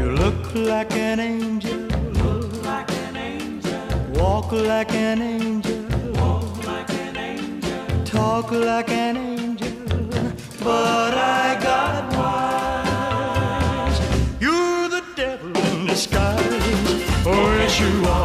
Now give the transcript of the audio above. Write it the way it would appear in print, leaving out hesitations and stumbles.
look like an angel, look like an angel, walk like an angel, walk like an angel, talk like an angel, but I got wise. You're the devil in disguise, oh yes you are.